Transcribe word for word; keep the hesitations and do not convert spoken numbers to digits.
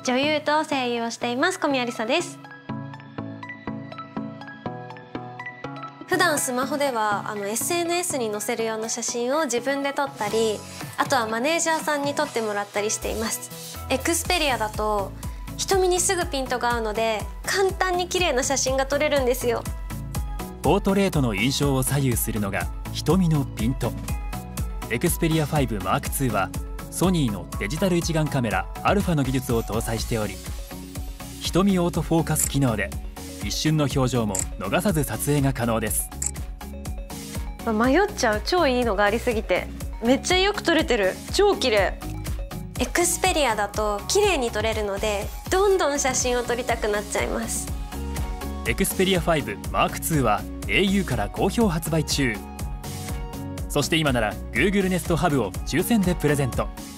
女優と声優をしています小宮理沙です。普段スマホではあの エスエヌエス に載せるような写真を自分で撮ったり、あとはマネージャーさんに撮ってもらったりしています。エクスペリアだと瞳にすぐピントが合うので簡単に綺麗な写真が撮れるんですよ。 ポートレートの印象を左右するのが瞳のピント。エクスペリアファイブマークツー はソニーのデジタル一眼カメラアルファの技術を搭載しており、瞳オートフォーカス機能で一瞬の表情も逃さず撮影が可能です。 迷っちゃう超いいのがありすぎてめっちゃよく撮れてる。超綺麗。エクスペリアだと綺麗に撮れるのでどんどん写真を撮りたくなっちゃいます。 エクスペリアファイブマークツー は エーユー から好評発売中。そして今なら Google Nest Hub を抽選でプレゼント。